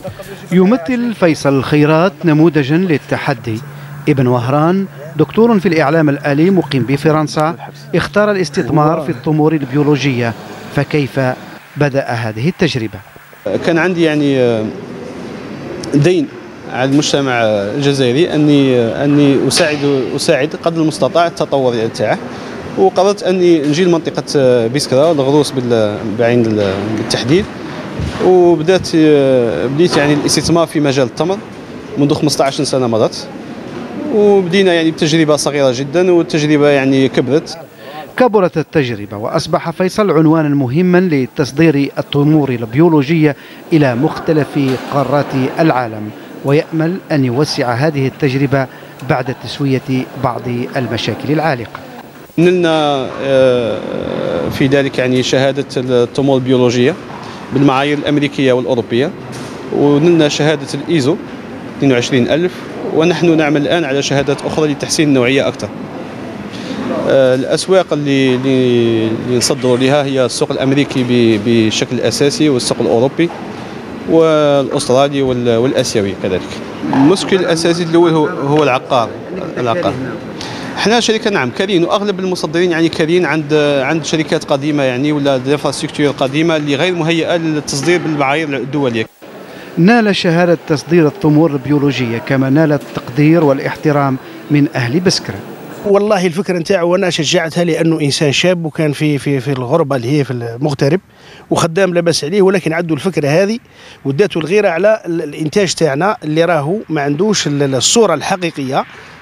يمثل فيصل الخيرات نموذجا للتحدي. ابن وهران دكتور في الإعلام الآلي مقيم بفرنسا، اختار الاستثمار في التمور البيولوجية، فكيف بدأ هذه التجربة؟ كان عندي يعني دين على المجتمع الجزائري أني أساعد قدر المستطاع التطور تاعه، وقررت أني نجي لمنطقة بسكرة الغروس بعين بالتحديد، بديت يعني الاستثمار في مجال التمر منذ 15 سنة مضت، وبدينا يعني بتجربة صغيرة جدا، والتجربة يعني كبرت. كبرت التجربة وأصبح فيصل عنوانا مهما لتصدير التمور البيولوجية إلى مختلف قارات العالم، ويأمل أن يوسع هذه التجربة بعد تسوية بعض المشاكل العالقة. نلنا في ذلك يعني شهادة التمور البيولوجية بالمعايير الأمريكية والأوروبية، ونلنا شهادة الإيزو 22000، ونحن نعمل الآن على شهادات أخرى لتحسين النوعية أكثر. الأسواق اللي نصدروا لها هي السوق الأمريكي بشكل أساسي، والسوق الأوروبي والأسترالي والآسيوي كذلك. المشكل الأساسي الأول هو العقار. احنا شركة نعم كارين، واغلب المصدرين يعني كارين عند شركات قديمه يعني، ولا انفراستركتور قديمه اللي غير مهيئه للتصدير بالمعايير الدوليه. نال شهاده تصدير التمور البيولوجيه، كما نال التقدير والاحترام من اهل بسكرة. والله الفكره نتاعو وانا شجعتها لانه انسان شاب، وكان في الغربه اللي هي في المغترب، وخدام لاباس عليه، ولكن عدوا الفكره هذه وداتوا الغيره على الانتاج تاعنا اللي راهو ما عندوش الصوره الحقيقيه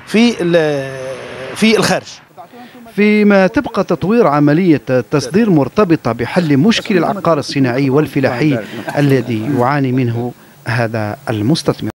في الخارج. فيما تبقى تطوير عملية التصدير مرتبطة بحل مشكل العقار الصناعي والفلاحي الذي يعاني منه هذا المستثمر.